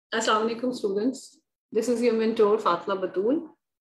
अस्सलाम वालेकुम students, this is your mentor Fatima Batool.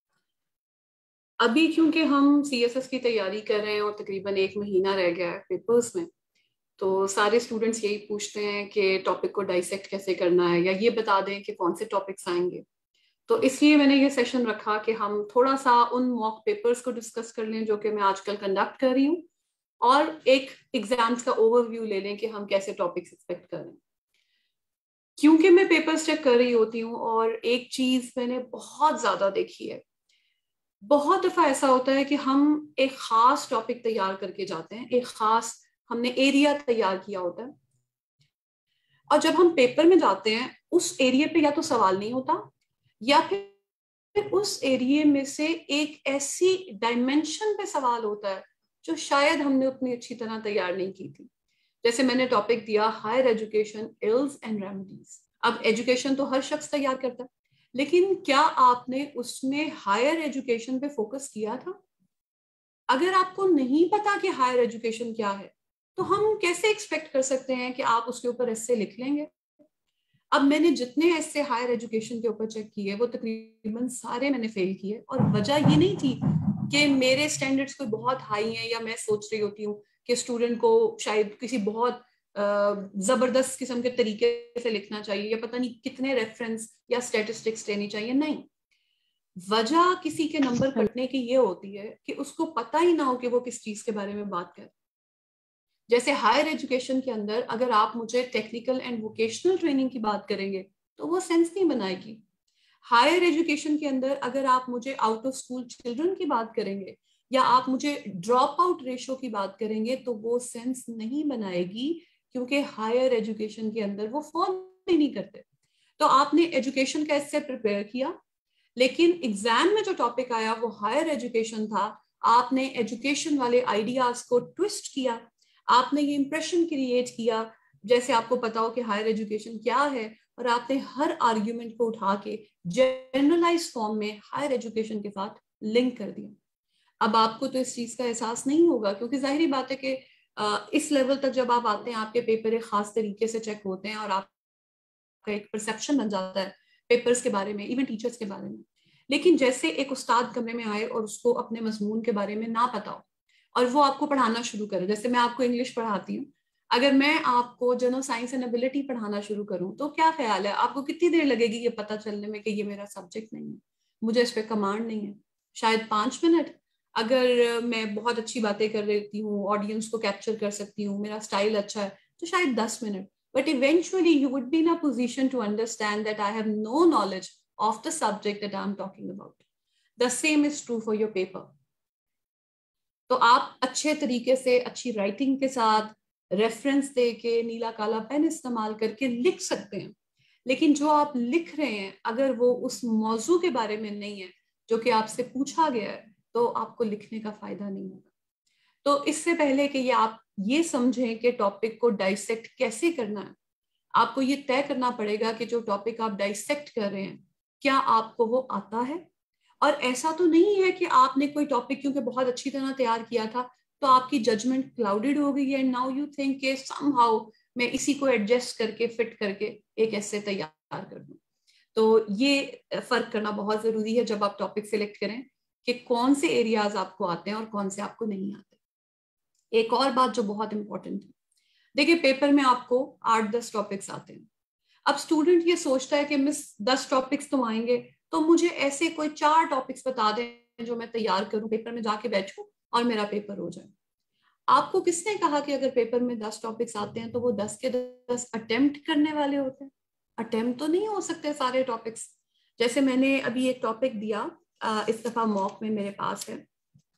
अभी क्योंकि हम सीएसएस की तैयारी कर रहे हैं और तकरीबन एक महीना रह गया है पेपर्स में, तो सारे स्टूडेंट्स यही पूछते हैं कि टॉपिक को डाइसेक्ट कैसे करना है या ये बता दें कि कौन से टॉपिक्स आएंगे। तो इसलिए मैंने ये सेशन रखा कि हम थोड़ा सा उन मॉक पेपर्स को डिस्कस कर लें जो कि मैं आजकल कंडक्ट कर रही हूँ, और एक एग्जाम्स का ओवरव्यू ले लें कि हम कैसे टॉपिक्स एक्सपेक्ट करें। क्योंकि मैं पेपर चेक कर रही होती हूँ और एक चीज मैंने बहुत ज्यादा देखी है, बहुत दफा ऐसा होता है कि हम एक खास टॉपिक तैयार करके जाते हैं, एक खास हमने एरिया तैयार किया होता है, और जब हम पेपर में जाते हैं उस एरिया पे या तो सवाल नहीं होता या फिर उस एरिया में से एक ऐसी डायमेंशन पे सवाल होता है जो शायद हमने उतनी अच्छी तरह तैयार नहीं की थी। जैसे मैंने टॉपिक दिया higher education ills and remedies. अब एजुकेशन तो हर शख्स तैयार करता है, लेकिन क्या आपने उसमें हायर एजुकेशन पे फोकस किया था? अगर आपको नहीं पता कि हायर एजुकेशन क्या है, तो हम कैसे एक्सपेक्ट कर सकते हैं कि आप उसके ऊपर ऐसे लिख लेंगे? अब मैंने जितने ऐसे हायर एजुकेशन के ऊपर चेक किए वो तकरीबन सारे मैंने फेल किए, और वजह ये नहीं थी कि मेरे स्टैंडर्ड्स कोई बहुत हाई हैं या मैं सोच रही होती हूँ कि स्टूडेंट को शायद किसी बहुत जबरदस्त किस्म के तरीके से लिखना चाहिए या पता नहीं कितने रेफरेंस या स्टेटिस्टिक्स लेनी चाहिए। नहीं, वजह किसी के नंबर कटने की ये होती है कि उसको पता ही ना हो कि वो किस चीज के बारे में बात कर। जैसे हायर एजुकेशन के अंदर अगर आप मुझे टेक्निकल एंड वोकेशनल ट्रेनिंग की बात करेंगे तो वो सेंस नहीं बनाएगी। हायर एजुकेशन के अंदर अगर आप मुझे आउट ऑफ स्कूल चिल्ड्रन की बात करेंगे या आप मुझे ड्रॉप आउट रेशो की बात करेंगे तो वो सेंस नहीं बनाएगी, क्योंकि हायर एजुकेशन के अंदर वो फॉलो ही नहीं करते। तो आपने एजुकेशन कैसे प्रिपेयर किया, लेकिन एग्जाम में जो टॉपिक आया वो हायर एजुकेशन था। आपने एजुकेशन वाले आइडियाज को ट्विस्ट किया, आपने ये इंप्रेशन क्रिएट किया जैसे आपको पता हो कि हायर एजुकेशन क्या है, और आपने हर आर्ग्यूमेंट को उठा के जनरलाइज फॉर्म में हायर एजुकेशन के साथ लिंक कर दिया। अब आपको तो इस चीज का एहसास नहीं होगा, क्योंकि जाहिर बात है कि इस लेवल तक जब आप आते हैं आपके पेपर एक खास तरीके से चेक होते हैं और आपका एक परसेप्शन बन जाता है पेपर्स के बारे में, इवन टीचर्स के बारे में। लेकिन जैसे एक उस्ताद कमरे में आए और उसको अपने मजमून के बारे में ना पता हो और वो आपको पढ़ाना शुरू करे, जैसे मैं आपको इंग्लिश पढ़ाती हूँ, अगर मैं आपको जनरल साइंस एंड एबिलिटी पढ़ाना शुरू करूँ तो क्या ख्याल है आपको कितनी देर लगेगी ये पता चलने में कि ये मेरा सब्जेक्ट नहीं है, मुझे इस पर कमांड नहीं है? शायद 5 मिनट। अगर मैं बहुत अच्छी बातें कर रही हूँ, ऑडियंस को कैप्चर कर सकती हूँ, मेरा स्टाइल अच्छा है, तो शायद 10 मिनट। But eventually you would be in a position to understand that I have no knowledge of the subject that I'm talking about. The same is true for your paper. तो आप अच्छे तरीके से अच्छी राइटिंग के साथ रेफरेंस दे के नीला काला पेन इस्तेमाल करके लिख सकते हैं, लेकिन जो आप लिख रहे हैं अगर वो उस मौजू के बारे में नहीं है जो कि आपसे पूछा गया है, तो आपको लिखने का फायदा नहीं होगा। तो इससे पहले कि ये आप ये समझें कि टॉपिक को डाइसेक्ट कैसे करना है, आपको ये तय करना पड़ेगा कि जो टॉपिक आप डाइसेक्ट कर रहे हैं क्या आपको वो आता है। और ऐसा तो नहीं है कि आपने कोई टॉपिक क्योंकि बहुत अच्छी तरह तैयार किया था तो आपकी जजमेंट क्लाउडेड हो गई है एंड नाउ यू थिंक कि समहाउ मैं इसी को एडजस्ट करके फिट करके एक ऐसे तैयार कर दूं। तो ये फर्क करना बहुत जरूरी है जब आप टॉपिक सिलेक्ट करें कि कौन से एरियाज आपको आते हैं और कौन से आपको नहीं आते। एक और बात जो बहुत इंपॉर्टेंट है, देखिए पेपर में आपको 8-10 टॉपिक्स आते हैं। अब स्टूडेंट ये सोचता है कि मिस 10 टॉपिक्स तो आएंगे, तो मुझे ऐसे कोई 4 टॉपिक्स बता दें जो मैं तैयार करूं, पेपर में जाके बैठूं और मेरा पेपर हो जाए। आपको किसने कहा कि अगर पेपर में 10 टॉपिक्स आते हैं तो वो 10 के 10 अटेम्प्ट करने वाले होते हैं? अटेम्प्ट तो नहीं हो सकते सारे टॉपिक्स। जैसे मैंने अभी एक टॉपिक दिया, इस दफा मॉक में मेरे पास है।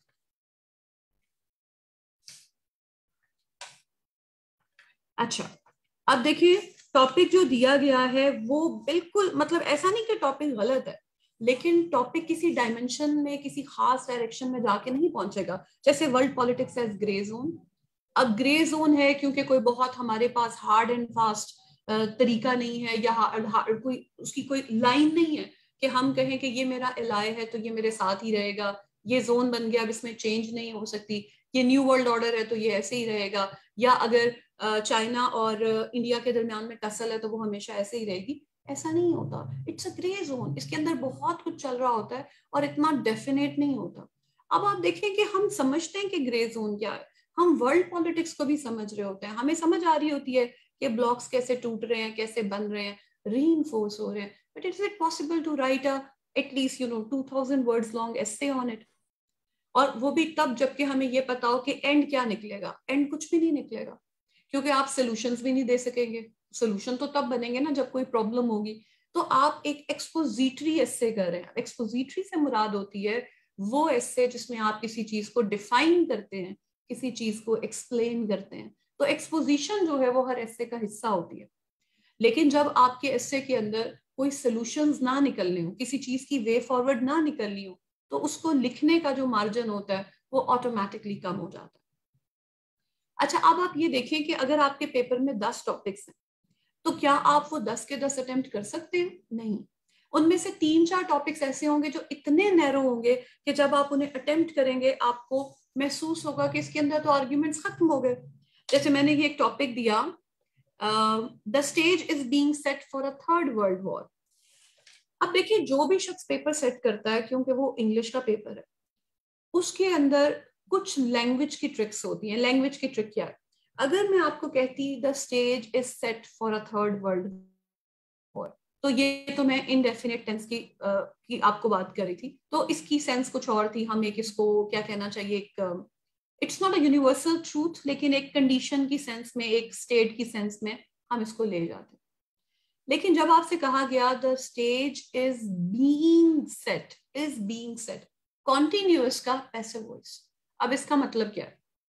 अच्छा, अब देखिए टॉपिक जो दिया गया है वो बिल्कुल मतलब ऐसा नहीं कि टॉपिक गलत है, लेकिन टॉपिक किसी डायमेंशन में किसी खास डायरेक्शन में जाके नहीं पहुंचेगा। जैसे world politics as grey zone. अब ग्रे जोन है क्योंकि कोई बहुत हमारे पास हार्ड एंड फास्ट तरीका नहीं है या कोई उसकी कोई लाइन नहीं है कि हम कहें कि ये मेरा एलाय है तो ये मेरे साथ ही रहेगा, ये जोन बन गया अब इसमें चेंज नहीं हो सकती, ये न्यू वर्ल्ड ऑर्डर है तो ये ऐसे ही रहेगा, या अगर चाइना और इंडिया के दरमियान में टसल है तो वो हमेशा ऐसे ही रहेगी। ऐसा नहीं होता, इट्स अ ग्रे जोन, इसके अंदर बहुत कुछ चल रहा होता है और इतना डेफिनेट नहीं होता। अब आप देखें कि हम समझते हैं कि ग्रे जोन क्या है, हम वर्ल्ड पॉलिटिक्स को भी समझ रहे होते हैं, हमें समझ आ रही होती है कि ब्लॉक्स कैसे टूट रहे हैं, कैसे बन रहे हैं, रीइंफोर्स हो रहे हैं, but is it possible to write a at least 2000 words long essay on it? और वो भी तब जबकि हमें ये पता हो कि एंड क्या निकलेगा। एंड कुछ भी नहीं निकलेगा, क्योंकि आप सोल्यूशंस भी नहीं दे सकेंगे। सोल्यूशन तो तब बनेंगे ना जब कोई प्रॉब्लम होगी। तो आप एक एक्सपोजिटरी एस्से कर रहे हैं। एक्सपोजिटरी से मुराद होती है वो एस्से जिसमें आप किसी चीज को डिफाइन करते हैं, किसी चीज को एक्सप्लेन करते हैं। तो एक्सपोजिशन जो है वो हर एस्से का हिस्सा होती है। लेकिन जब आपके एस्से के अंदर कोई सोल्यूशंस ना निकलने हो, किसी चीज की वे फॉरवर्ड ना निकलनी हो, तो उसको लिखने का जो मार्जिन होता है वो ऑटोमेटिकली कम हो जाता है। अच्छा, अब आप ये देखें कि अगर आपके पेपर में 10 टॉपिक्स हैं, तो क्या आप वो 10 के 10 अटेम्प्ट कर सकते हैं? नहीं। उनमें से 3-4 टॉपिक्स ऐसे होंगे जो इतने नैरो होंगे कि जब आप उन्हें अटेम्प्ट करेंगे आपको महसूस होगा कि इसके अंदर तो आर्ग्यूमेंट्स खत्म हो गए। जैसे मैंने ये एक टॉपिक दिया, the stage is being set for a third world war. अब देखिए, जो भी शख्स पेपर सेट करता है, क्योंकि वो इंग्लिश का पेपर है, उसके अंदर कुछ लैंग्वेज की ट्रिक्स होती हैं। लैंग्वेज की ट्रिक क्या है? अगर मैं आपको कहती the stage is set for a third world war, तो ये तो मैं इनडेफिनेट टेंस की आपको बात कर रही थी, तो इसकी सेंस कुछ और थी। हम एक इसको क्या कहना चाहिए, एक it's not a universal truth, लेकिन एक कंडीशन की सेंस में, एक स्टेट की सेंस में हम इसको ले जाते हैं। लेकिन जब आपसे कहा गया the stage is being set, is being set, continuous का पैसिव वॉइस। अब इसका मतलब क्या है?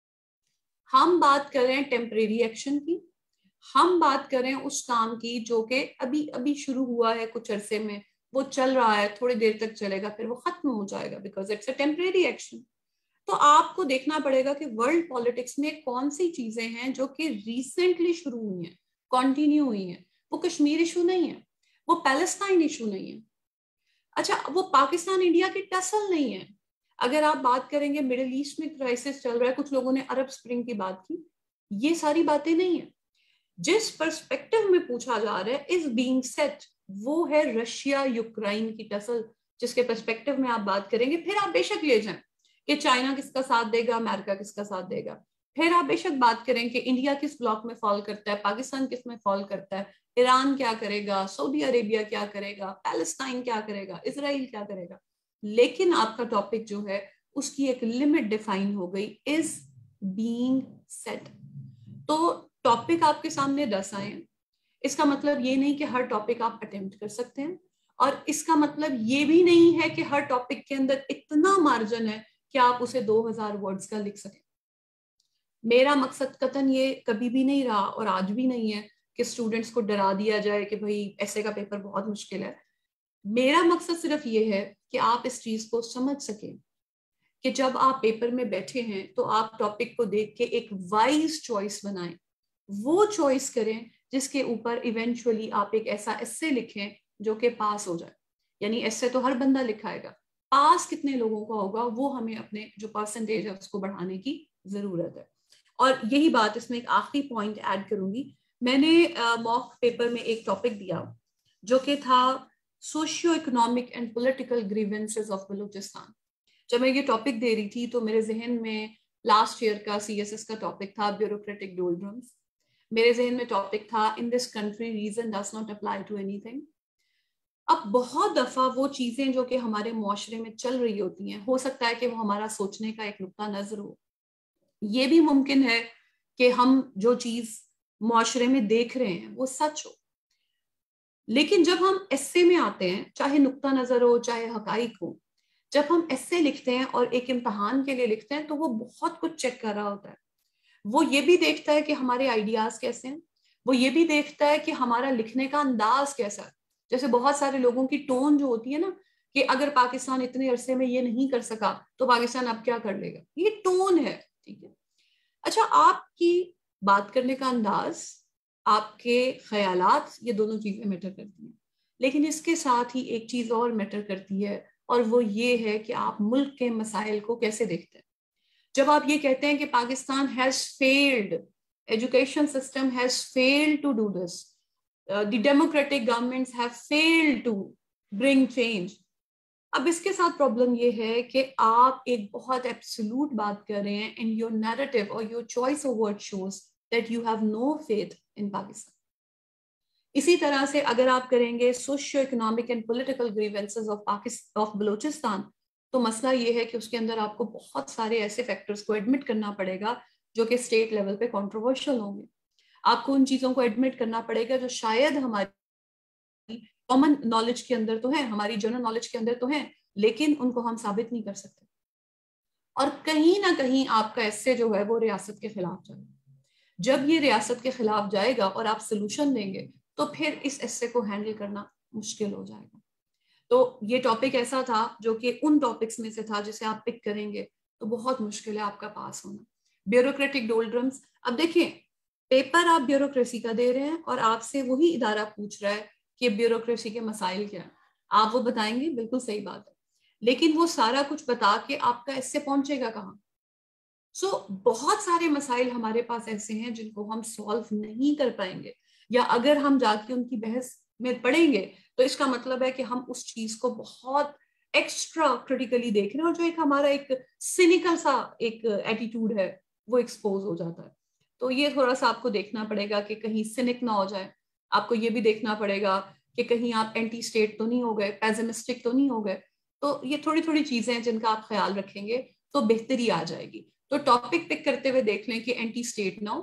हम बात कर रहे हैं टेम्परेरी एक्शन की, हम बात कर रहे हैं उस काम की जो कि अभी अभी शुरू हुआ है, कुछ अरसे में वो चल रहा है, थोड़ी देर तक चलेगा, फिर वो खत्म हो जाएगा, because it's a temporary action. तो आपको देखना पड़ेगा कि वर्ल्ड पॉलिटिक्स में कौन सी चीजें हैं जो कि रिसेंटली शुरू हुई हैं, कंटिन्यू हुई हैं। वो कश्मीर इशू नहीं है, वो पैलेस्टाइन इशू नहीं है, अच्छा वो पाकिस्तान इंडिया की टसल नहीं है। अगर आप बात करेंगे मिडिल ईस्ट में क्राइसिस चल रहा है, कुछ लोगों ने अरब स्प्रिंग की बात की, ये सारी बातें नहीं है। जिस पर्सपेक्टिव में पूछा जा रहा है इज बीइंग सेट, वो है रशिया यूक्रेन की टसल, जिसके पर्सपेक्टिव में आप बात करेंगे। फिर आप बेशक ले जाएं कि चाइना किसका साथ देगा, अमेरिका किसका साथ देगा, फिर आप बेशक बात करें कि इंडिया किस ब्लॉक में फॉल करता है, पाकिस्तान किस में फॉल करता है, ईरान क्या करेगा, सऊदी अरेबिया क्या करेगा, पैलेस्टाइन क्या करेगा, इसराइल क्या करेगा। लेकिन आपका टॉपिक जो है उसकी एक लिमिट डिफाइन हो गई, इज बीइंग सेट। तो टॉपिक आपके सामने 10 आए हैं, इसका मतलब ये नहीं कि हर टॉपिक आप अटेम्प्ट कर सकते हैं, और इसका मतलब ये भी नहीं है कि हर टॉपिक के अंदर इतना मार्जिन है कि आप उसे 2000 वर्ड्स का लिख सकें। मेरा मकसद कतन ये कभी भी नहीं रहा और आज भी नहीं है कि स्टूडेंट्स को डरा दिया जाए कि भाई ऐसे का पेपर बहुत मुश्किल है। मेरा मकसद सिर्फ ये है कि आप इस चीज को समझ सकें कि जब आप पेपर में बैठे हैं तो आप टॉपिक को देख के एक वाइज चॉइस बनाएं, वो चॉइस करें जिसके ऊपर इवेंचुअली आप एक ऐसा एस्से लिखें जो कि पास हो जाए। यानी एस्से तो हर बंदा लिखाएगा, पास कितने लोगों का होगा वो हमें अपने जो परसेंटेज है उसको बढ़ाने की जरूरत है। और यही बात, इसमें एक आखिरी पॉइंट ऐड करूंगी। मैंने मॉक पेपर में एक टॉपिक दिया जो कि था socio economic and political grievances of Balochistan. जब मैं ये टॉपिक दे रही थी तो मेरे जहन में लास्ट ईयर का सीएसएस का टॉपिक था ब्यूरोक्रेटिक डोलड्रम्स। मेरे जहन में टॉपिक था in this country reason does not apply to anything. अब बहुत दफा वो चीजें जो कि हमारे मुआशरे में चल रही होती हैं, हो सकता है कि वो हमारा सोचने का एक नुक्ता नजर हो, ये भी मुमकिन है कि हम जो चीज मुआशरे में देख रहे हैं वो सच हो। लेकिन जब हम एस्से में आते हैं, चाहे नुक्ता नजर हो चाहे हकाइक हो, जब हम एस्से लिखते हैं और एक इम्तहान के लिए लिखते हैं तो वो बहुत कुछ चेक कर रहा होता है। वो ये भी देखता है कि हमारे आइडियाज कैसे हैं, वो ये भी देखता है कि हमारा लिखने का अंदाज कैसा है। जैसे बहुत सारे लोगों की टोन जो होती है ना, कि अगर पाकिस्तान इतने अरसे में ये नहीं कर सका तो पाकिस्तान अब क्या कर लेगा, ये टोन है। ठीक है, अच्छा आपकी बात करने का अंदाज, आपके ख्यालात, ये दोनों चीजें मैटर करती हैं। लेकिन इसके साथ ही एक चीज और मैटर करती है, और वो ये है कि आप मुल्क के मसाइल को कैसे देखते हैं। जब आप ये कहते हैं कि Pakistan has failed, education system has failed to do this, the democratic governments have failed to bring change. अब इसके साथ प्रॉब्लम ये है कि आप एक बहुत एब्सोल्यूट बात कर रहे हैं एंड योर नैरेटिव और your choice of word shows that you have no faith in Pakistan. इसी तरह से अगर आप करेंगे socio economic and political grievances of Balochistan, तो मसला ये है कि उसके अंदर आपको बहुत सारे ऐसे फैक्टर्स को एडमिट करना पड़ेगा जो कि स्टेट लेवल पे कंट्रोवर्शियल होंगे। आपको उन चीजों को एडमिट करना पड़ेगा जो शायद हमारी कॉमन नॉलेज के अंदर तो है, हमारी जनरल नॉलेज के अंदर तो है, लेकिन उनको हम साबित नहीं कर सकते। और कहीं ना कहीं आपका एस्से जो है वो रियासत के खिलाफ जाएगा। जब ये रियासत के खिलाफ जाएगा और आप सोल्यूशन देंगे तो फिर इस एस्से को हैंडल करना मुश्किल हो जाएगा। तो ये टॉपिक ऐसा था जो कि उन टॉपिक्स में से था जिसे आप पिक करेंगे तो बहुत मुश्किल है आपका पास होना। ब्यूरोक्रेटिक डोल्ड्रम्स, अब देखिए पेपर आप ब्यूरोक्रेसी का दे रहे हैं और आपसे वही इदारा पूछ रहा है कि ब्यूरोक्रेसी के मसाइल क्या है, आप वो बताएंगे, बिल्कुल सही बात है, लेकिन वो सारा कुछ बता के आपका इससे पहुंचेगा कहाँ? बहुत सारे मसाइल हमारे पास ऐसे हैं जिनको हम सॉल्व नहीं कर पाएंगे, या अगर हम जाके उनकी बहस में पढ़ेंगे तो इसका मतलब है कि हम उस चीज को बहुत एक्स्ट्रा क्रिटिकली देख रहे हैं और जो एक हमारा एक सिनिकल सा एक एटीट्यूड है वो एक्सपोज हो जाता है। तो ये थोड़ा सा आपको देखना पड़ेगा कि कहीं सिनिक ना हो जाए। आपको ये भी देखना पड़ेगा कि कहीं आप एंटी स्टेट तो नहीं हो गए, पेसिमिस्टिक तो नहीं हो गए। तो ये थोड़ी थोड़ी चीजें हैं जिनका आप ख्याल रखेंगे तो बेहतरी आ जाएगी। तो टॉपिक पिक करते हुए देख लें कि एंटी स्टेट ना हो,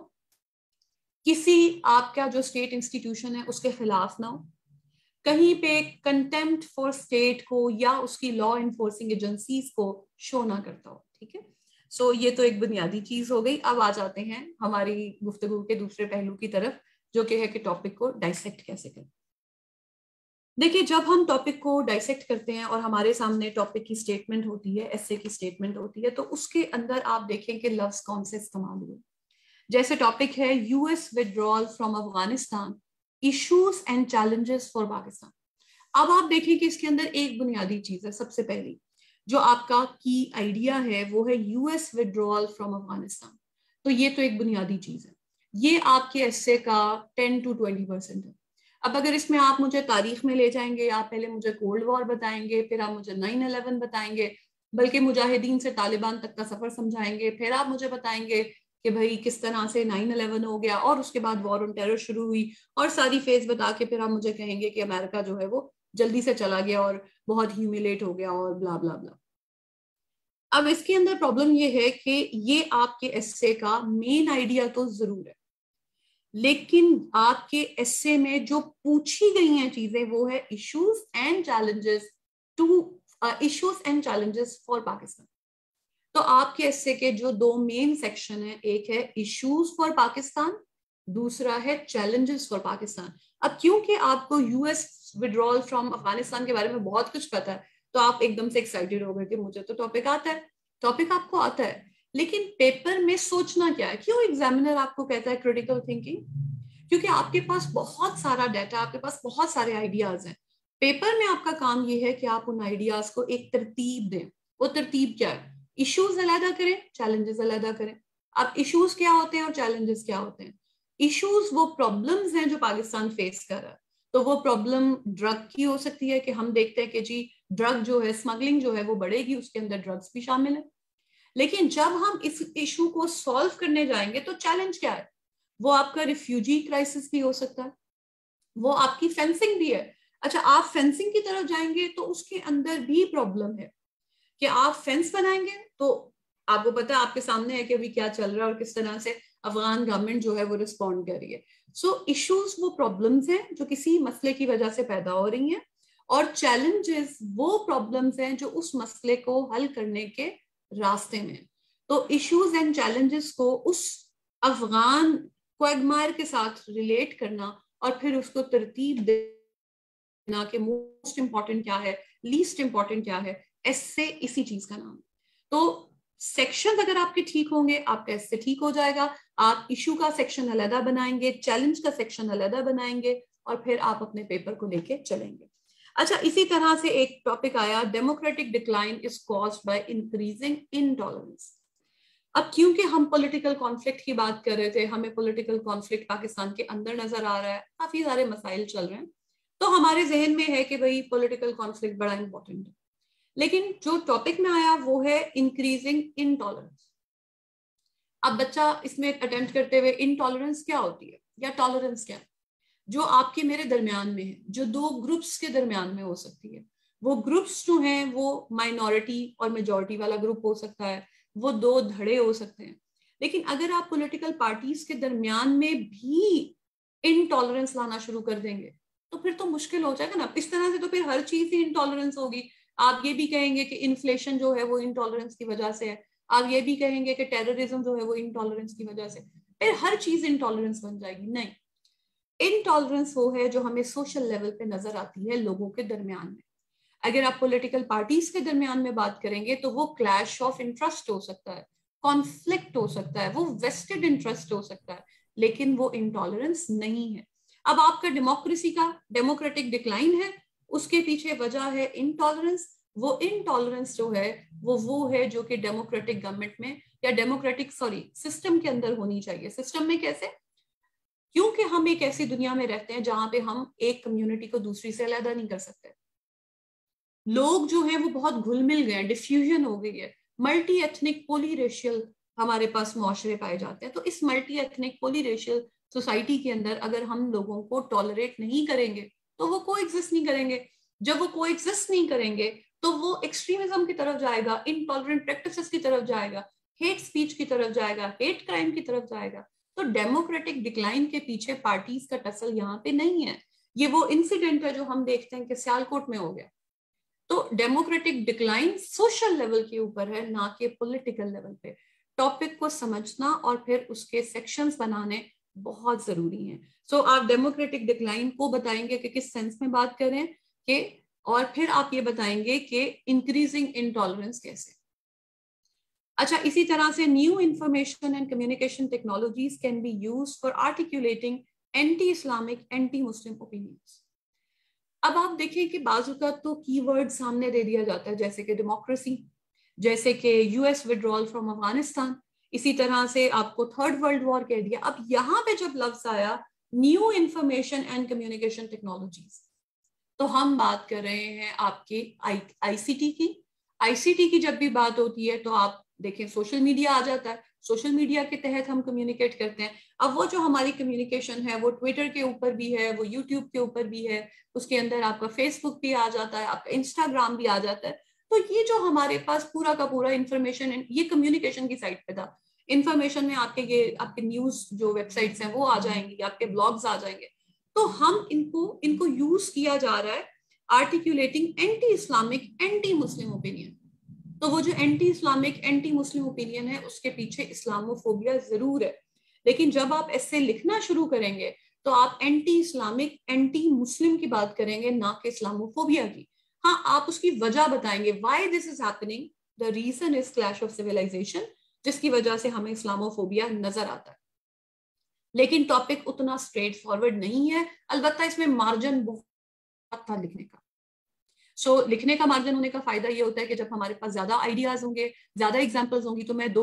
किसी आपका जो स्टेट इंस्टीट्यूशन है उसके खिलाफ ना हो, कहीं पे कंटेम्प्ट फॉर स्टेट को या उसकी लॉ एनफोर्सिंग एजेंसीज को शो ना करता हो। ठीक है, सो ये तो एक बुनियादी चीज हो गई। अब आ जाते हैं हमारी गुफ्तगू के दूसरे पहलू की तरफ, जो कि है कि टॉपिक को डाइसेक्ट कैसे करें। देखिए, जब हम टॉपिक को डाइसेक्ट करते हैं और हमारे सामने टॉपिक की स्टेटमेंट होती है, एस्से की स्टेटमेंट होती है, तो उसके अंदर आप देखें कि लफ्ज कौन से इस्तेमाल हुए। जैसे टॉपिक है US withdrawal from Afghanistan, issues and challenges for Pakistan. अब आप देखिए कि इसके अंदर एक बुनियादी चीज है। सबसे पहली जो आपका की आइडिया है वो है यूएस विड्रॉल फ्रॉम अफगानिस्तान। तो ये तो एक बुनियादी चीज है, ये आपके एस्से का 10 to 20% है। अब अगर इसमें आप मुझे तारीख में ले जाएंगे, आप पहले मुझे कोल्ड वॉर बताएंगे, फिर आप मुझे 9/11 बताएंगे, बल्कि मुजाहिदीन से तालिबान तक का सफर समझाएंगे, फिर आप मुझे बताएंगे कि भाई किस तरह से 9/11 हो गया और उसके बाद वॉर ऑन टेरर शुरू हुई, और सारी फेज बता के फिर आप मुझे कहेंगे कि अमेरिका जो है वो जल्दी से चला गया और बहुत ह्यूमिलेट हो गया और ब्ला ब्ला ब्ला। अब इसके अंदर प्रॉब्लम ये है कि ये आपके एस्से का मेन आइडिया तो जरूर है, लेकिन आपके एस्से में जो पूछी गई हैं चीजें वो है issues and challenges for Pakistan. तो आपके एस्से के जो दो मेन सेक्शन है, एक है इश्यूज फॉर पाकिस्तान, दूसरा है चैलेंजेस फॉर पाकिस्तान। अब क्योंकि आपको यूएस विड्रॉल फ्रॉम अफगानिस्तान के बारे में बहुत कुछ पता है तो आप एकदम से एक्साइटेड हो गए कि मुझे तो टॉपिक आता है। टॉपिक आपको आता है, लेकिन पेपर में सोचना क्या है? क्यों एग्जामिनर आपको कहता है क्रिटिकल थिंकिंग? क्योंकि आपके पास बहुत सारा डाटा, आपके पास बहुत सारे आइडियाज हैं। पेपर में आपका काम ये है कि आप उन आइडियाज को एक तरतीब दें। वो तरतीब क्या है? इश्यूज अलहदा करें, चैलेंजेस अलहदा करें। अब इश्यूज क्या होते हैं और चैलेंजेस क्या होते हैं? इश्यूज वो प्रॉब्लम्स हैं जो पाकिस्तान फेस कर रहा है। तो वो प्रॉब्लम ड्रग की हो सकती है कि हम देखते हैं कि जी ड्रग जो है, स्मगलिंग जो है वो बढ़ेगी, उसके अंदर ड्रग्स भी शामिल है। लेकिन जब हम इस इशू को सॉल्व करने जाएंगे तो चैलेंज क्या है? वो आपका रिफ्यूजी क्राइसिस भी हो सकता है, वो आपकी फेंसिंग भी है। अच्छा, आप फेंसिंग की तरफ जाएंगे तो उसके अंदर भी प्रॉब्लम है कि आप फेंस बनाएंगे तो आपको पता है आपके सामने है कि अभी क्या चल रहा है और किस तरह से अफगान गवर्नमेंट जो है वो रिस्पॉन्ड कर रही है। सो इश्यूज वो प्रॉब्लम्स हैं जो किसी मसले की वजह से पैदा हो रही हैं, और चैलेंजेस वो प्रॉब्लम्स हैं जो उस मसले को हल करने के रास्ते में। तो इश्यूज एंड चैलेंजेस को उस अफगान क्वेगमायर के साथ रिलेट करना और फिर उसको तरतीब देना कि मोस्ट इंपॉर्टेंट क्या है, लीस्ट इंपॉर्टेंट क्या है, एस्से इसी चीज का नाम। तो सेक्शन अगर आपके ठीक होंगे आपका एस्से ठीक हो जाएगा। आप इशू का सेक्शन अलग बनाएंगे, चैलेंज का सेक्शन अलग बनाएंगे, और फिर आप अपने पेपर को लेके चलेंगे। अच्छा, इसी तरह से एक टॉपिक आया, democratic decline is caused by increasing intolerance. अब क्योंकि हम पॉलिटिकल कॉन्फ्लिक्ट की बात कर रहे थे, हमें पॉलिटिकल कॉन्फ्लिक्ट पाकिस्तान के अंदर नजर आ रहा है, काफी सारे मसाइल चल रहे हैं, तो हमारे जहन में है कि भाई पॉलिटिकल कॉन्फ्लिक्ट बड़ा इंपॉर्टेंट है। लेकिन जो टॉपिक में आया वो है इंक्रीजिंग इनटॉलरेंस। अब बच्चा इसमें अटेम्प्ट करते हुए इनटॉलरेंस क्या होती है या टॉलरेंस क्या है, जो आपके मेरे दरमियान में है, जो दो ग्रुप्स के दरमियान में हो सकती है। वो ग्रुप्स जो हैं वो माइनॉरिटी और मेजॉरिटी वाला ग्रुप हो सकता है, वो दो धड़े हो सकते हैं। लेकिन अगर आप पॉलिटिकल पार्टीज के दरमियान में भी इनटॉलरेंस लाना शुरू कर देंगे तो फिर तो मुश्किल हो जाएगा ना। इस तरह से तो फिर हर चीज ही इनटॉलरेंस होगी। आप ये भी कहेंगे कि इन्फ्लेशन जो है वो इनटॉलरेंस की वजह से है, आप ये भी कहेंगे कि टेररिज्म जो है वो इनटॉलरेंस की वजह से, फिर हर चीज इनटॉलरेंस बन जाएगी। नहीं, इनटॉलरेंस वो है जो हमें सोशल लेवल पे नजर आती है लोगों के दरमियान में। अगर आप पॉलिटिकल पार्टीज के दरमियान में बात करेंगे तो वो क्लैश ऑफ इंटरेस्ट हो सकता है, कॉन्फ्लिक्ट हो सकता है, वो वेस्टेड इंटरेस्ट हो सकता है, लेकिन वो इंटॉलरेंस नहीं है। अब आपका डेमोक्रेसी का डेमोक्रेटिक डिक्लाइन है, उसके पीछे वजह है इनटॉलरेंस। वो इनटॉलरेंस जो है वो है जो कि डेमोक्रेटिक गवर्नमेंट में या डेमोक्रेटिक सिस्टम के अंदर होनी चाहिए। सिस्टम में कैसे? क्योंकि हम एक ऐसी दुनिया में रहते हैं जहां पे हम एक कम्युनिटी को दूसरी से अलग नहीं कर सकते। लोग जो हैं वो बहुत घुल मिल गए हैं, डिफ्यूजन हो गई है, मल्टी एथनिक पोलीरेशियल हमारे पास मुआशरे पाए जाते हैं। तो इस मल्टी एथनिक पोलीरेशियल सोसाइटी के अंदर अगर हम लोगों को टॉलरेट नहीं करेंगे तो वो को एग्जिस्ट नहीं करेंगे। जब वो को एग्जिस्ट नहीं करेंगे तो वो एक्सट्रीमिज्म की तरफ जाएगा, इनटॉलरेंट प्रैक्टिसेस की तरफ जाएगा, हेट स्पीच की तरफ जाएगा, हेट क्राइम की तरफ जाएगा। तो डेमोक्रेटिक डिक्लाइन के पीछे पार्टीज का टसल यहाँ पे नहीं है। ये वो इंसिडेंट है जो हम देखते हैं कि सियालकोट में हो गया। तो डेमोक्रेटिक डिक्लाइन सोशल लेवल के ऊपर है, ना कि पॉलिटिकल लेवल पे। टॉपिक को समझना और फिर उसके सेक्शंस बनाने बहुत जरूरी हैं। सो आप डेमोक्रेटिक डिक्लाइन को बताएंगे कि किस सेंस में बात करें कि, और फिर आप ये बताएंगे कि इंक्रीजिंग इनटॉलरेंस कैसे। अच्छा, इसी तरह से new information and communication technologies can be used for articulating anti Islamic anti Muslim opinions. अब आप देखिए कि बाजुका तो कीवर्ड सामने दे दिया जाता है, जैसे कि डेमोक्रेसी, जैसे कि यूएस विड्रॉल फ्रॉम अफगानिस्तान, इसी तरह से आपको थर्ड वर्ल्ड वॉर कह दिया। अब यहाँ पे जब लफ्ज आया new information and communication technologies, तो हम बात कर रहे हैं आपके आईसीटी की। आईसीटी की जब भी बात होती है तो आप देखें सोशल मीडिया आ जाता है, सोशल मीडिया के तहत हम कम्युनिकेट करते हैं। अब वो जो हमारी कम्युनिकेशन है वो ट्विटर के ऊपर भी है, वो यूट्यूब के ऊपर भी है, उसके अंदर आपका फेसबुक भी आ जाता है, आपका इंस्टाग्राम भी आ जाता है। तो ये जो हमारे पास पूरा का पूरा इंफॉर्मेशन, ये कम्युनिकेशन की साइड पे था। इंफॉर्मेशन में आपके न्यूज जो वेबसाइट्स हैं वो आ जाएंगी, आपके ब्लॉग्स आ जाएंगे। तो हम इनको यूज किया जा रहा है articulating anti Islamic anti Muslim opinion. तो वो जो anti Islamic anti Muslim opinion है उसके पीछे इस्लामोफोबिया जरूर है। लेकिन जब आप ऐसे लिखना शुरू करेंगे तो आप एंटी इस्लामिक एंटी मुस्लिम की बात करेंगे, ना कि इस्लामोफोबिया की। हाँ, आप उसकी वजह बताएंगे, why this is happening, the reason is clash of civilisation, जिसकी वजह से हमें इस्लामोफोबिया नजर आता है। लेकिन टॉपिक उतना स्ट्रेट फॉरवर्ड नहीं है, अलबत्ता इसमें मार्जिन बहुत था लिखने का। लिखने का मार्जिन होने का फायदा ये होता है कि जब हमारे पास ज्यादा आइडियाज होंगे, ज्यादा एग्जांपल्स होंगी, तो मैं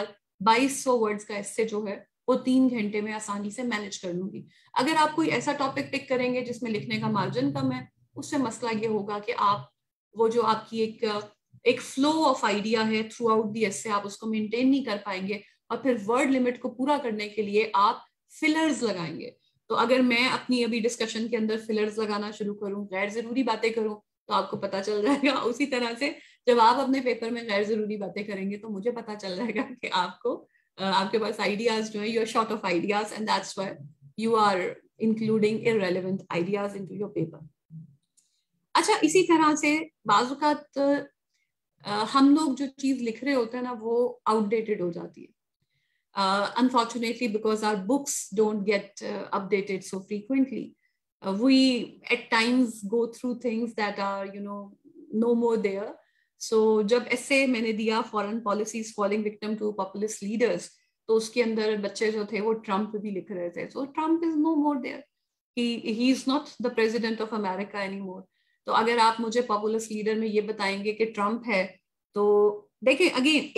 2200 वर्ड्स का एस्से जो है वो 3 घंटे में आसानी से मैनेज कर लूंगी। अगर आप कोई ऐसा टॉपिक पिक करेंगे जिसमें लिखने का मार्जिन कम है, उससे मसला ये होगा कि आप वो जो आपकी एक फ्लो ऑफ आइडिया है थ्रू आउट दी एस्से, आप उसको मेंटेन नहीं कर पाएंगे, और फिर वर्ड लिमिट को पूरा करने के लिए आप फिलर्स लगाएंगे। तो अगर मैं अपनी अभी डिस्कशन के अंदर फिलर्स लगाना शुरू करूं, गैर जरूरी बातें करूं, तो आपको पता चल जाएगा। उसी तरह से जब आप अपने पेपर में गैर जरूरी बातें करेंगे तो मुझे पता चल जाएगा कि आपके पास आइडियाज जो है, you are short of ideas and that's why you are including irrelevant ideas into your paper. अच्छा, इसी तरह से बाजुकात हम लोग जो चीज लिख रहे होते हैं ना वो आउटडेटेड हो जाती है, unfortunately, because our books don't get updated so frequently. We at times go through things that are no more there. So जब ऐसे मैंने दिया foreign policies falling victim to populist leaders, तो उसके अंदर बच्चे जो थे वो ट्रम्प भी लिख रहे थे। So Trump is no more there, he is not the president of America any more. तो अगर आप मुझे पॉपुलिस्ट लीडर में ये बताएंगे कि ट्रम्प है, तो देखिए again,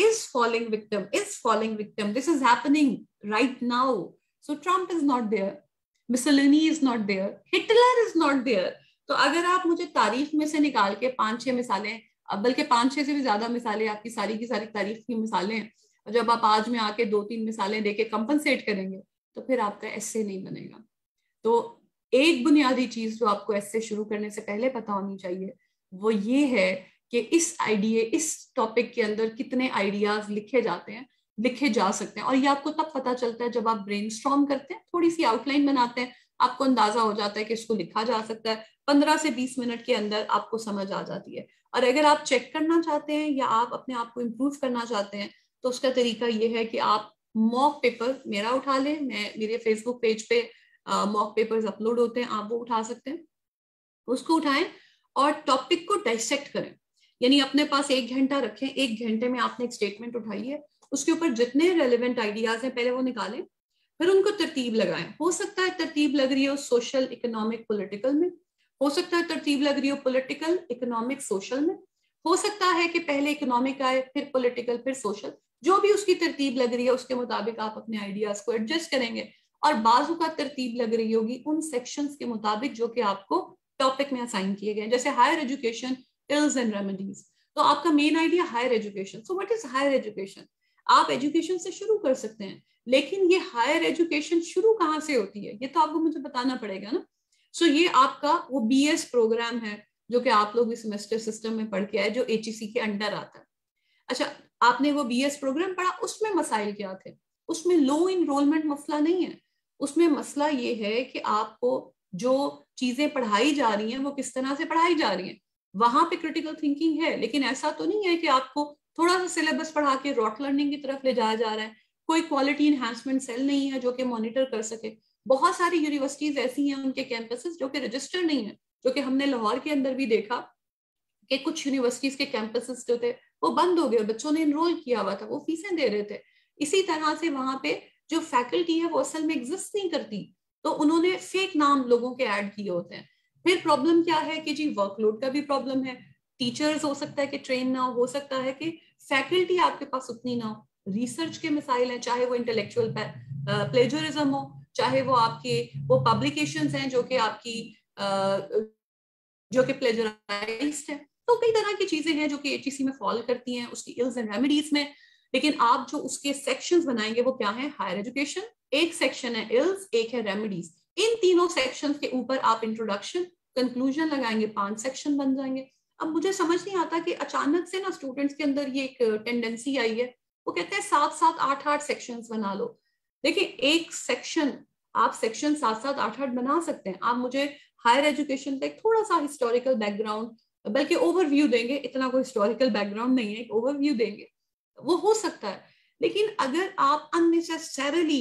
is falling victim, this is happening right now. So Trump is not there, Mussolini is not there, Hitler is not there. तो अगर आप मुझे तारीख में से निकाल के 5-6 मिसालें, बल्कि 5-6 से भी ज्यादा मिसालें, आपकी सारी की सारी तारीख की मिसालें हैं, और जब आप आज में आके 2-3 मिसालें देके कंपनसेट करेंगे तो फिर आपका एस्से नहीं बनेगा. तो एक बुनियादी चीज जो आपको एस्से शुरू करने से पहले पता होनी चाहिए वो ये है कि इस टॉपिक के अंदर कितने आइडियाज लिखे जाते हैं, लिखे जा सकते हैं. और ये आपको तब पता चलता है जब आप ब्रेनस्टॉर्म करते हैं, थोड़ी सी आउटलाइन बनाते हैं, आपको अंदाजा हो जाता है कि इसको लिखा जा सकता है. 15 से 20 मिनट के अंदर आपको समझ आ जाती है. और अगर आप चेक करना चाहते हैं या आप अपने आप को इम्प्रूव करना चाहते हैं तो उसका तरीका ये है कि आप मॉक पेपर मेरा उठा लें. मेरे फेसबुक पेज पे मॉक पेपर्स अपलोड होते हैं, आप वो उठा सकते हैं, उसको उठाएं और टॉपिक को डाइसेक्ट करें. यानी अपने पास 1 घंटा रखें, 1 घंटे में आपने एक स्टेटमेंट उठाई है, उसके ऊपर जितने रेलेवेंट आइडियाज हैं पहले वो निकालें, फिर उनको तरतीब लगाएं. हो सकता है तरतीब लग रही हो सोशल, इकोनॉमिक, पॉलिटिकल में, हो सकता है तरतीब लग रही हो पॉलिटिकल, इकोनॉमिक, सोशल में, हो सकता है कि पहले इकोनॉमिक आए फिर पॉलिटिकल फिर सोशल. जो भी उसकी तरतीब लग रही है उसके मुताबिक आप अपने आइडियाज को एडजस्ट करेंगे. और बाजू का तरतीब लग रही होगी उन सेक्शंस के मुताबिक जो कि आपको टॉपिक में असाइन किए गए. जैसे higher education, ills and remedies, तो आपका main idea higher education. So what is higher education? आप एजुकेशन से शुरू कर सकते हैं, लेकिन ये हायर एजुकेशन शुरू कहाँ से होती है ये तो आपको मुझे बताना पड़ेगा ना. सो ये आपका वो बीएस प्रोग्राम है जो कि आप लोग इस सेमेस्टर सिस्टम में पढ़ के आए, जो एचईसी के अंडर आता है. अच्छा, आपने वो बीएस प्रोग्राम पढ़ा, उसमें मसाइल क्या थे? उसमें लो इनरोलमेंट मसला नहीं है. उसमें मसला ये है कि आपको जो चीजें पढ़ाई जा रही हैं वो किस तरह से पढ़ाई जा रही हैं. वहां पे क्रिटिकल थिंकिंग है, लेकिन ऐसा तो नहीं है कि आपको थोड़ा सा सिलेबस पढ़ा के रॉट लर्निंग की तरफ ले जाया जा रहा है. कोई क्वालिटी इनहेंसमेंट सेल नहीं है जो कि मॉनिटर कर सके. बहुत सारी यूनिवर्सिटीज ऐसी हैं, उनके कैंपसेस जो कि रजिस्टर नहीं है, जो कि हमने लाहौर के अंदर भी देखा कि कुछ यूनिवर्सिटीज के कैंपसेस जो थे वो बंद हो गए, बच्चों ने इनरोल किया हुआ था, वो फीसें दे रहे थे. इसी तरह से वहां पे जो फैकल्टी है वो असल में एग्जिस्ट नहीं करती, तो उन्होंने फेक नाम लोगों के ऐड किए होते हैं. फिर प्रॉब्लम क्या है कि जी वर्कलोड का भी प्रॉब्लम है. टीचर्स हो सकता है कि ट्रेन ना हो सकता है कि फैकल्टी आपके पास उतनी ना हो. रिसर्च के मिसाइल हैं, चाहे वो इंटेलेक्चुअल प्लेजरिज्म हो, चाहे वो आपके वो पब्लिकेशंस हैं जो कि आपकी जो कि प्लेजराइज्ड है. तो कई तरह की चीजें हैं जो कि एचईसी में फॉल करती हैं उसकी इल्स एंड रेमेडीज में. लेकिन आप जो उसके सेक्शंस बनाएंगे वो क्या है? हायर एजुकेशन एक सेक्शन है, इल्स एक है रेमेडीज. इन तीनों सेक्शंस के ऊपर आप इंट्रोडक्शन, कंक्लूजन लगाएंगे, 5 सेक्शन बन जाएंगे. अब मुझे समझ नहीं आता कि अचानक से ना स्टूडेंट्स के अंदर ये एक टेंडेंसी आई है, वो कहते हैं 7-7, 8-8 सेक्शंस बना लो. देखिए एक सेक्शन, आप सेक्शन 7-7, 8-8 बना सकते हैं. आप मुझे हायर एजुकेशन का एक थोड़ा सा हिस्टोरिकल बैकग्राउंड, बल्कि ओवरव्यू देंगे, इतना कोई हिस्टोरिकल बैकग्राउंड नहीं है, एक ओवरव्यू देंगे, वो हो सकता है. लेकिन अगर आप अननेसेसरीली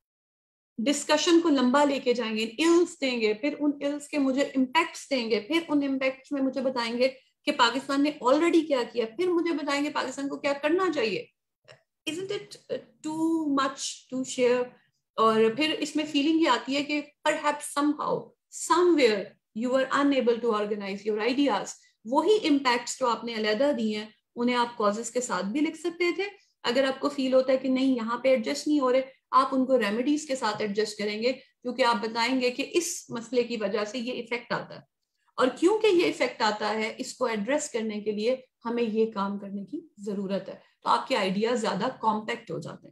डिस्कशन को लंबा लेके जाएंगे, इल्स देंगे, फिर उन इल्स के मुझे इम्पैक्ट्स देंगे, फिर उन इम्पैक्ट्स में मुझे बताएंगे कि पाकिस्तान ने ऑलरेडी क्या किया, फिर मुझे बताएंगे पाकिस्तान को क्या करना चाहिए. Isn't it too much to share? और फिर इसमें फीलिंग ये आती है कि perhaps somehow somewhere you were unable to organize your ideas. वही impacts जो आपने अलहदा दिए हैं उन्हें आप causes के साथ भी लिख सकते थे. अगर आपको फील होता है कि नहीं यहाँ पे एडजस्ट नहीं हो रहे, आप उनको रेमेडीज के साथ एडजस्ट करेंगे, क्योंकि आप बताएंगे कि इस मसले की वजह से ये इफेक्ट आता है, और क्योंकि ये इफेक्ट आता है इसको एड्रेस करने के लिए हमें ये काम करने की जरूरत है. तो आपके आइडियाज ज्यादा कॉम्पैक्ट हो जाते हैं.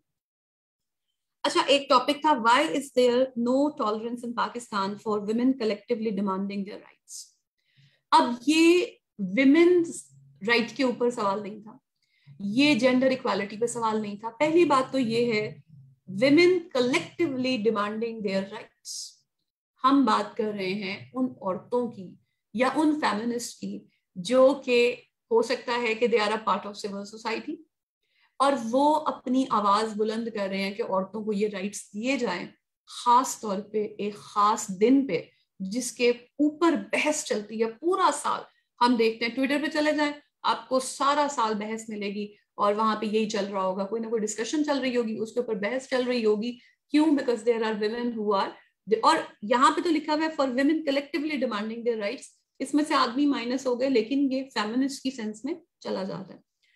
अच्छा, एक टॉपिक था, why is there no tolerance in Pakistan for women collectively demanding their rights. अब ये विमेन राइट के ऊपर सवाल नहीं था, ये जेंडर इक्वालिटी पे सवाल नहीं था. पहली बात तो ये है women collectively demanding their rights. हम बात कर रहे हैं उन औरतों की या उन फेमिनिस्ट की जो कि हो सकता है कि they are a part of civil society, और वो अपनी आवाज बुलंद कर रहे हैं कि औरतों को ये राइट्स दिए जाएं, खास तौर पे एक खास दिन पे जिसके ऊपर बहस चलती है पूरा साल. हम देखते हैं ट्विटर पे चले जाएं, आपको सारा साल बहस मिलेगी, और वहां पे यही चल रहा होगा, कोई ना कोई डिस्कशन चल रही होगी, उसके ऊपर बहस चल रही होगी. क्यों? Because there are women who are, और यहाँ पे तो लिखा हुआ है for women collectively demanding their rights. इसमें से आदमी माइनस हो गए, लेकिन ये फेमिनिस्ट की सेंस में चला जाता है.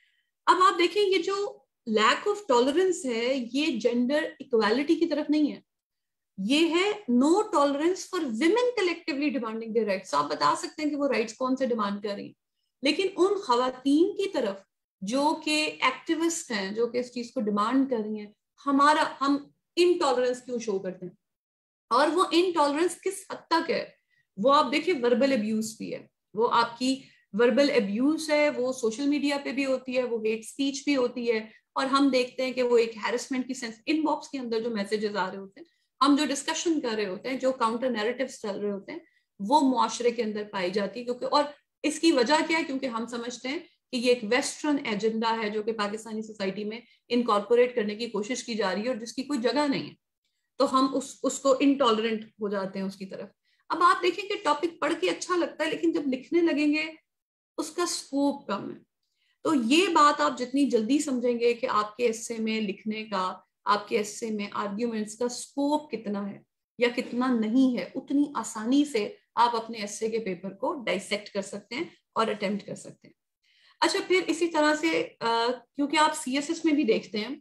अब आप देखें ये जो लैक ऑफ टॉलरेंस है ये जेंडर इक्वालिटी की तरफ नहीं है, ये है no tolerance for women collectively demanding their rights. आप बता सकते हैं कि वो राइट्स कौन से डिमांड कर रही हैं, लेकिन उन खवातीन की तरफ जो कि एक्टिविस्ट हैं, जो कि इस चीज को डिमांड कर रही हैं, हम इनटॉलरेंस क्यों शो करते हैं? और वो इनटॉलरेंस किस हद तक है? वो आप देखिए वर्बल अब्यूज भी है, वो आपकी वर्बल अब्यूज है, वो सोशल मीडिया पे भी होती है, वो हेट स्पीच भी होती है, और हम देखते हैं कि वो एक हैरेसमेंट की सेंस, इनबॉक्स के अंदर जो मैसेजेस आ रहे होते हैं, हम जो डिस्कशन कर रहे होते हैं, जो काउंटर नैरेटिव्स चल रहे होते हैं, वो मुआशरे के अंदर पाई जाती है। क्योंकि और इसकी वजह क्या है? क्योंकि हम समझते हैं कि ये एक वेस्टर्न एजेंडा है जो कि पाकिस्तानी सोसाइटी में इनकॉर्पोरेट करने की कोशिश की जा रही है और जिसकी कोई जगह नहीं है, तो हम उसको इनटॉलरेंट हो जाते हैं उसकी तरफ। अब आप देखें कि टॉपिक पढ़ के अच्छा लगता है, लेकिन जब लिखने लगेंगे उसका स्कोप कम है। तो ये बात आप जितनी जल्दी समझेंगे कि आपके एस्से में लिखने का, आपके एस्से में आर्ग्यूमेंट्स का स्कोप कितना है या कितना नहीं है, उतनी आसानी से आप अपने एस्से के पेपर को डाइसेक्ट कर सकते हैं और अटेम्प्ट कर सकते हैं। अच्छा, फिर इसी तरह से क्योंकि आप सीएसएस में भी देखते हैं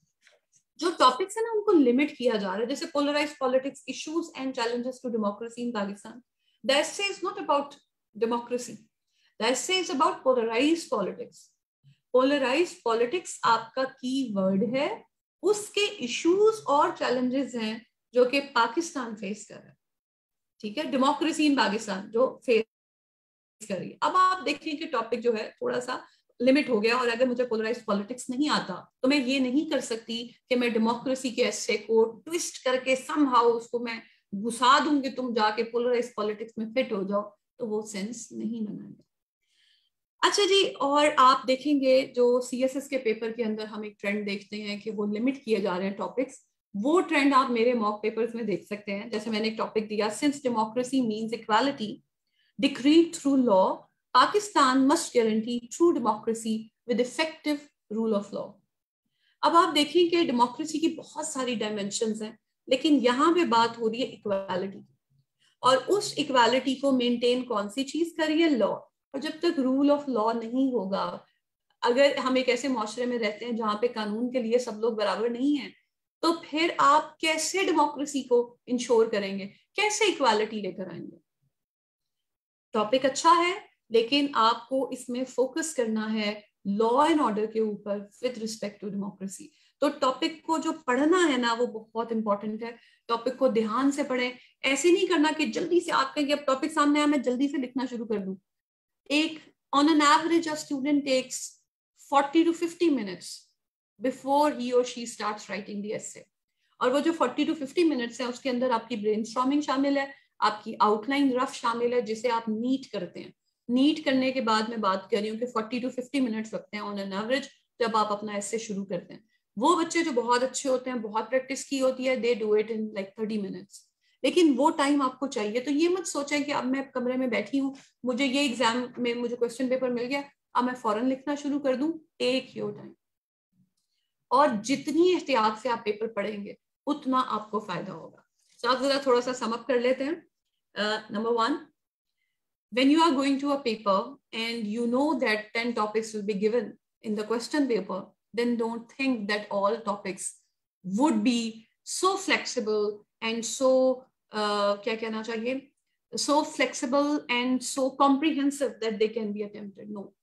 जो टॉपिक्स है ना उनको लिमिट किया जा रहा है, जैसे polarised politics, issues and challenges to democracy in Pakistan. The essay is not about democracy, the essay is about polarised politics. Polarised politics आपका की वर्ड है, उसके इश्यूज और चैलेंजेस हैं जो कि पाकिस्तान फेस कर रहा है, ठीक है, डेमोक्रेसी इन पाकिस्तान जो फेस कर रही है। अब आप देखिए कि टॉपिक जो है थोड़ा सा लिमिट हो गया, और अगर मुझे पोलराइज्ड पॉलिटिक्स नहीं आता तो मैं ये नहीं कर सकती कि मैं डेमोक्रेसी के एस्से को ट्विस्ट करके समहाउ उसको मैं घुसा दूंगी, तुम जाके पोलराइज्ड पॉलिटिक्स में फिट हो जाओ, तो वो सेंस नहीं बनाएगा। अच्छा जी, और आप देखेंगे जो सीएसएस के पेपर के अंदर हम एक ट्रेंड देखते हैं कि वो लिमिट किए जा रहे हैं टॉपिक्स, वो ट्रेंड आप मेरे मॉक पेपर्स में देख सकते हैं। जैसे मैंने एक टॉपिक दिया, since democracy means equality decreed through law, Pakistan must guarantee true democracy with effective rule of law. अब आप देखिए कि डेमोक्रेसी की बहुत सारी डायमेंशंस हैं, लेकिन यहाँ पे बात हो रही है इक्वालिटी की, और उस इक्वालिटी को मेंटेन कौन सी चीज कर रही है? लॉ। और जब तक रूल ऑफ लॉ नहीं होगा, अगर हम एक ऐसे माशरे में रहते हैं जहां पे कानून के लिए सब लोग बराबर नहीं है, तो फिर आप कैसे डेमोक्रेसी को इंश्योर करेंगे, कैसे इक्वालिटी लेकर आएंगे? टॉपिक अच्छा है, लेकिन आपको इसमें फोकस करना है लॉ एंड ऑर्डर के ऊपर विद रिस्पेक्ट टू डेमोक्रेसी। तो टॉपिक को जो पढ़ना है ना वो बहुत इंपॉर्टेंट है, टॉपिक को ध्यान से पढ़ें। ऐसे नहीं करना कि जल्दी से आप कहेंगे अब टॉपिक सामने आया मैं जल्दी से लिखना शुरू कर दूं। एक on an average a student takes 40 to 50 minutes before he or she starts writing the essay। और वो जो 40 to 50 minutes है उसके अंदर आपकी ब्रेनस्टॉर्मिंग शामिल है, आपकी आउटलाइन रफ शामिल है, जिसे आप नीट करते हैं। नीट करने के बाद मैं बात कर रही हूँ कि 40 to 50 मिनट्स लगते हैं ऑन एन एवरेज जब आप अपना एस्से शुरू करते हैं। वो बच्चे जो बहुत अच्छे होते हैं, बहुत प्रैक्टिस की होती है, they do it in like 30 minutes, लेकिन वो टाइम आपको चाहिए। तो ये मत सोचें कि अब मैं कमरे में बैठी हूँ, मुझे ये एग्जाम में मुझे क्वेश्चन पेपर मिल गया, अब मैं फौरन लिखना शुरू कर दूं। टेक योर टाइम, और जितनी एहतियात से आप पेपर पढ़ेंगे उतना आपको फायदा होगा। तो आप जरा थोड़ा सा समअप कर लेते हैं। Number one, when you are going to a paper and you know that 10 topics will be given in the question paper, then don't think that all topics would be so flexible and so क्या कहना चाहिए, so flexible and so comprehensive that they can be attempted. No.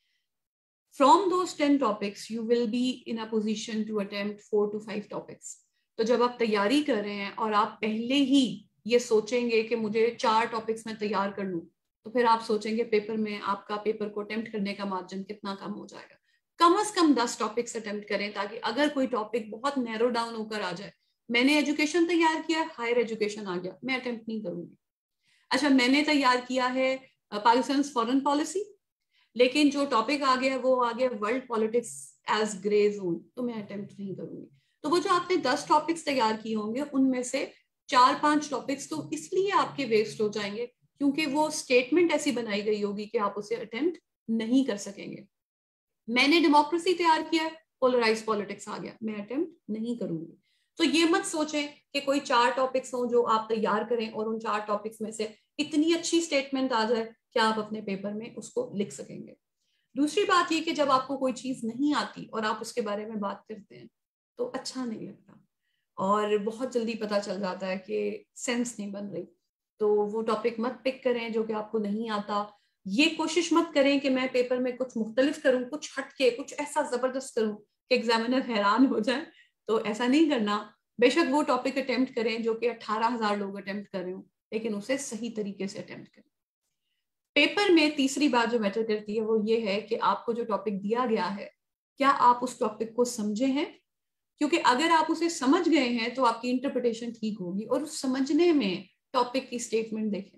From those 10 topics, you will be in a position to attempt 4 to 5 topics. तो जब आप तैयारी कर रहे हैं और आप पहले ही ये सोचेंगे कि मुझे 4 टॉपिक्स में तैयार कर लूं, तो फिर आप सोचेंगे पेपर में आपका पेपर को अटेम्प्ट करने का मार्जिन कितना कम हो जाएगा। कम से कम 10 टॉपिक्स अटेम्प्ट करें, ताकि अगर कोई टॉपिक बहुत नैरो डाउन होकर आ जाए, मैंने एजुकेशन तैयार किया, हायर एजुकेशन आ गया, मैं अटेम्प्ट नहीं करूंगी। अच्छा, मैंने तैयार किया है पाकिस्तान फॉरेन पॉलिसी, लेकिन जो टॉपिक आ गया वो आ गया world politics as grey zone, तो मैं अटेम्प्ट नहीं करूंगी। तो वो जो आपने 10 टॉपिक्स तैयार किए होंगे उनमें से 4-5 टॉपिक्स तो इसलिए आपके वेस्ट हो जाएंगे क्योंकि वो स्टेटमेंट ऐसी बनाई गई होगी कि आप उसे अटेम्प्ट नहीं कर सकेंगे। मैंने डेमोक्रेसी तैयार किया, पोलराइज्ड पॉलिटिक्स आ गया, मैं अटेम्प्ट नहीं करूंगी। तो ये मत सोचें कि कोई 4 टॉपिक्स हों जो आप तैयार करें और उन 4 टॉपिक्स में से इतनी अच्छी स्टेटमेंट आ जाए कि आप अपने पेपर में उसको लिख सकेंगे। दूसरी बात ये कि जब आपको कोई चीज नहीं आती और आप उसके बारे में बात करते हैं तो अच्छा नहीं लगता, और बहुत जल्दी पता चल जाता है कि सेंस नहीं बन रही। तो वो टॉपिक मत पिक करें जो कि आपको नहीं आता। ये कोशिश मत करें कि मैं पेपर में कुछ मुख्तलिफ करूं, कुछ हटके, कुछ ऐसा जबरदस्त करूं कि एग्जामिनर हैरान हो जाए। तो ऐसा नहीं करना। बेशक वो टॉपिक अटेम्प्ट करें जो कि 18,000 लोग अटेम्प्ट कर रहे हो, लेकिन उसे सही तरीके से अटेम्प्ट करें। पेपर में तीसरी बात जो मैटर करती है वो ये है कि आपको जो टॉपिक दिया गया है, क्या आप उस टॉपिक को समझे हैं? क्योंकि अगर आप उसे समझ गए हैं तो आपकी इंटरप्रिटेशन ठीक होगी। और उस समझने में टॉपिक की स्टेटमेंट देखें।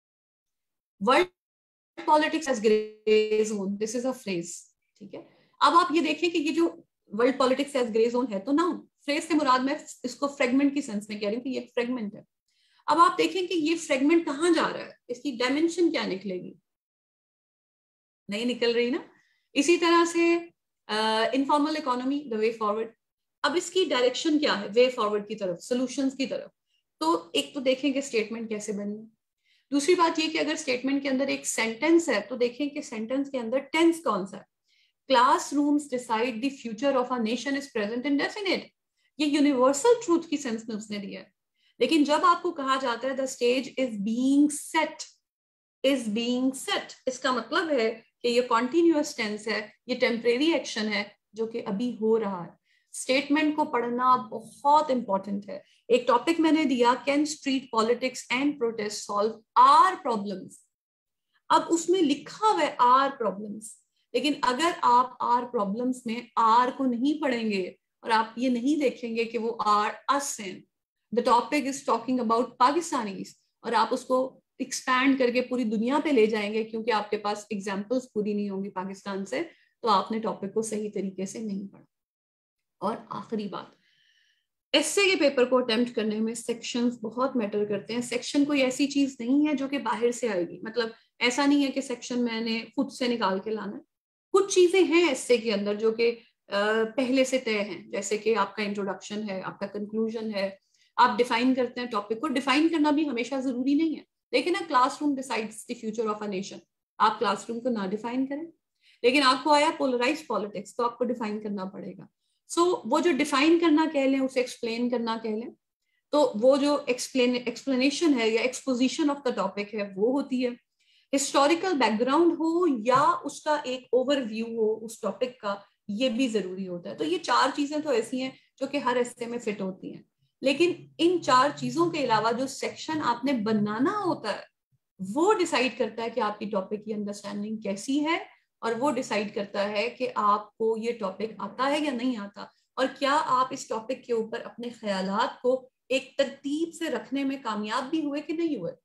World politics as grey zone, this is a phrase, ठीक है। अब आप ये देखें कि ये जो world politics as grey zone है, तो नाउन, फ्रेज से मुराद मैं इसको फ्रेगमेंट की सेंस में कह रही हूँ कि ये फ्रेगमेंट है। अब आप देखें कि ये फ्रेगमेंट कहां जा रहा है, इसकी डायमेंशन क्या निकलेगी? नहीं निकल रही ना। इसी तरह से informal economy, the way forward, अब इसकी डायरेक्शन क्या है? वे फॉरवर्ड की तरफ, सॉल्यूशंस की तरफ। तो एक तो देखेंगे स्टेटमेंट कैसे बनी है। दूसरी बात ये कि अगर स्टेटमेंट के अंदर एक सेंटेंस है तो देखें कि सेंटेंस के अंदर टेंस कौन सा है। Classrooms decide the future of a nation is present indefinite, ये यूनिवर्सल ट्रूथ की सेंस में उसने दिया है। लेकिन जब आपको कहा जाता है the stage is being set, is being set, इसका मतलब है कि ये कॉन्टिन्यूअस टेंस है, ये टेम्परेरी एक्शन है जो कि अभी हो रहा है। स्टेटमेंट को पढ़ना बहुत इंपॉर्टेंट है। एक टॉपिक मैंने दिया, can street politics and protest solve our problems. अब उसमें लिखा हुआ है आर प्रॉब्लम्स, लेकिन अगर आप आर प्रॉब्लम्स में आर को नहीं पढ़ेंगे और आप ये नहीं देखेंगे कि वो आर अस हैं, the topic is talking about Pakistanis, और आप उसको एक्सपैंड करके पूरी दुनिया पे ले जाएंगे क्योंकि आपके पास एग्जाम्पल्स पूरी नहीं होंगी पाकिस्तान से, तो आपने टॉपिक को सही तरीके से नहीं पढ़ा। और आखिरी बात, एस्से के पेपर को अटेम्प्ट करने में सेक्शंस बहुत मैटर करते हैं। सेक्शन कोई ऐसी चीज नहीं है जो कि बाहर से आएगी, मतलब ऐसा नहीं है कि सेक्शन मैंने खुद से निकाल के लाना है। कुछ चीजें हैं एस्से के अंदर जो कि पहले से तय हैं, जैसे कि आपका इंट्रोडक्शन है, आपका कंक्लूजन है, आप डिफाइन करते हैं टॉपिक को। डिफाइन करना भी हमेशा जरूरी नहीं है, लेकिन ना classroom decides the future of a nation, आप क्लासरूम को ना डिफाइन करें। लेकिन आपको आया पोलराइज पॉलिटिक्स, तो आपको डिफाइन करना पड़ेगा। वो जो डिफाइन करना कह लें, उसे एक्सप्लेन करना कह लें, तो वो जो एक्सप्लेनेशन है या एक्सपोजिशन ऑफ द टॉपिक है वो होती है। हिस्टोरिकल बैकग्राउंड हो या उसका एक ओवरव्यू हो उस टॉपिक का, ये भी जरूरी होता है। तो ये चार चीजें तो ऐसी हैं जो कि हर एस्से में फिट होती हैं। लेकिन इन चार चीजों के अलावा जो सेक्शन आपने बनाना होता है वो डिसाइड करता है कि आपकी टॉपिक की अंडरस्टैंडिंग कैसी है, और वो डिसाइड करता है कि आपको ये टॉपिक आता है या नहीं आता, और क्या आप इस टॉपिक के ऊपर अपने ख्यालात को एक तरतीब से रखने में कामयाब भी हुए कि नहीं हुए।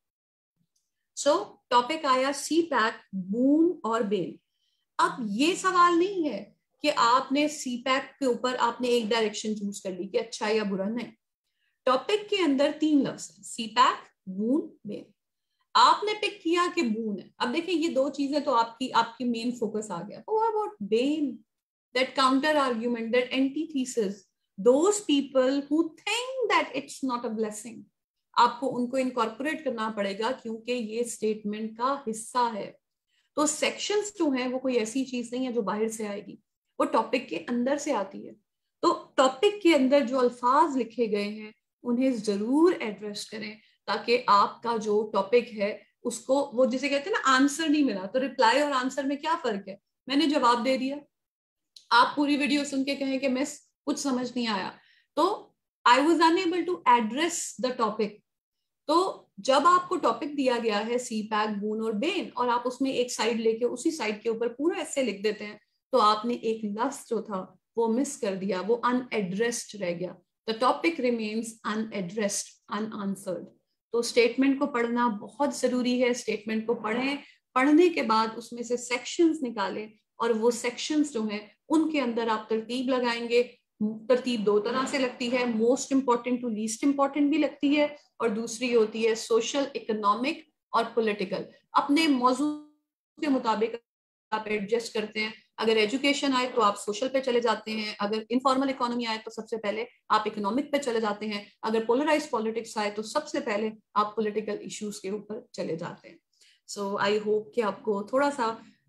सो टॉपिक आया सी पैक, बून और बेन। अब ये सवाल नहीं है कि आपने सी पैक के ऊपर आपने एक डायरेक्शन चूज कर ली कि अच्छा या बुरा, नहीं। टॉपिक के अंदर तीन लफ्ज है, सी पैक, बून, बेन। आपने पिक किया कि बून है। अब देखिए ये दो चीजें तो आपकी आपकी मेन फोकस आ गया। What about bane, that counter argument, that antithesis, those people who think that it's not a blessing, आपको उनको इनकॉर्पोरेट करना पड़ेगा क्योंकि ये स्टेटमेंट का हिस्सा है। तो सेक्शंस जो हैं वो कोई ऐसी चीज नहीं है जो बाहर से आएगी, वो टॉपिक के अंदर से आती है। तो टॉपिक के अंदर जो अल्फाज लिखे गए हैं उन्हें जरूर एड्रेस करें, ताकि आपका जो टॉपिक है उसको, वो जिसे कहते हैं ना आंसर नहीं मिला, तो रिप्लाई और आंसर में क्या फर्क है? मैंने जवाब दे दिया, आप पूरी वीडियो सुन के कहें कि मिस कुछ समझ नहीं आया, तो I was unable to address the topic. तो जब आपको टॉपिक दिया गया है सी पैक, बून और बेन, और आप उसमें एक साइड लेके उसी साइड के ऊपर पूरा ऐसे लिख देते हैं, तो आपने एक लफ्ज जो था वो मिस कर दिया, वो अनएड्रेस्ड रह गया। The topic remains unaddressed, unanswered. तो स्टेटमेंट को पढ़ना बहुत जरूरी है। स्टेटमेंट को पढ़ें, पढ़ने के बाद उसमें से सेक्शंस निकालें, और वो सेक्शंस जो हैं उनके अंदर आप तरतीब लगाएंगे। तरतीब दो तरह से लगती है, most important to least important भी लगती है, और दूसरी होती है सोशल, इकोनॉमिक और पॉलिटिकल। अपने मौजू के मुताबिक आप एडजस्ट करते हैं। अगर एजुकेशन आए तो आप सोशल पे चले जाते हैं, अगर इनफॉर्मल इकोनॉमी आए तो सबसे पहले आप इकोनॉमिक पे चले जाते हैं, अगर पोलराइज पॉलिटिक्स आए तो सबसे पहले आप पॉलिटिकल इश्यूज के ऊपर चले जाते हैं। सो आई होप कि आपको थोड़ा सा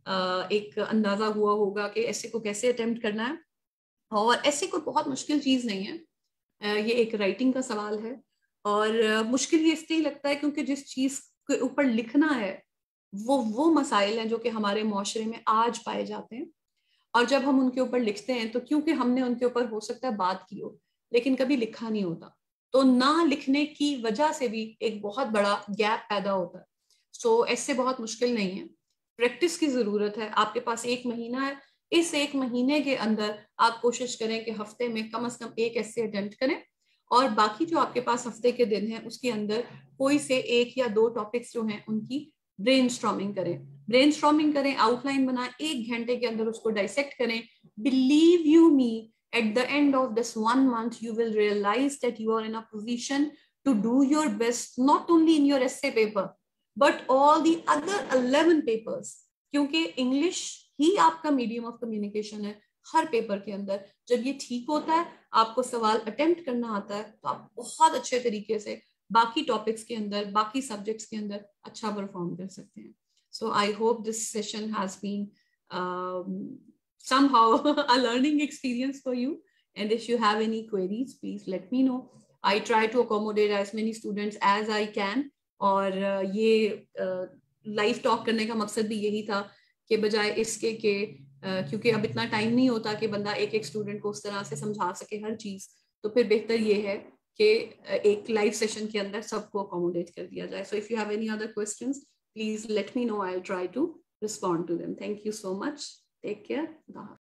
एक अंदाजा हुआ होगा कि ऐसे को कैसे अटेम्प्ट करना है। और ऐसे कोई बहुत मुश्किल चीज नहीं है, ये एक राइटिंग का सवाल है। और मुश्किल ये इसलिए लगता है क्योंकि जिस चीज के ऊपर लिखना है वो मसाइल हैं जो कि हमारे मुआशरे में आज पाए जाते हैं। और जब हम उनके ऊपर लिखते हैं तो क्योंकि हमने उनके ऊपर हो सकता है बात की हो लेकिन कभी लिखा नहीं होता, तो ना लिखने की वजह से भी एक बहुत बड़ा गैप पैदा होता है। सो ऐसे बहुत मुश्किल नहीं है, प्रैक्टिस की जरूरत है। आपके पास एक महीना है, इस एक महीने के अंदर आप कोशिश करें कि हफ्ते में कम से कम एक ऐसे अटेम्प्ट करें, और बाकी जो आपके पास हफ्ते के दिन है उसके अंदर कोई से एक या दो टॉपिक्स जो हैं उनकी ब्रेनस्टॉर्मिंग करें, आउटलाइन बनाएं, 1 घंटे के अंदर उसको डाइसेक्ट करें। Believe you me, at the end of this 1 month you will realize that you are in a position to do your best not only in your essay paper but all the other 11 papers, क्योंकि English ही आपका medium of communication है। हर paper के अंदर जब ये ठीक होता है, आपको सवाल अटेम्प्ट करना आता है, तो आप बहुत अच्छे तरीके से बाकी टॉपिक्स के अंदर, बाकी सब्जेक्ट्स के अंदर अच्छा परफॉर्म कर सकते हैं। So I hope this session has been somehow a learning experience for you, and if you have any queries please let me know. I try to accommodate as many students as I can, और ये live talk करने का मकसद भी यही था कि बजाय इसके कि क्योंकि अब इतना टाइम नहीं होता कि बंदा एक एक स्टूडेंट को उस तरह से समझा सके हर चीज, तो फिर बेहतर ये है कि एक लाइव सेशन के अंदर सबको अकोमोडेट कर दिया जाए। So if you have any other questions please let me know, I will try to respond to them. Thank you so much. Take care. Bye.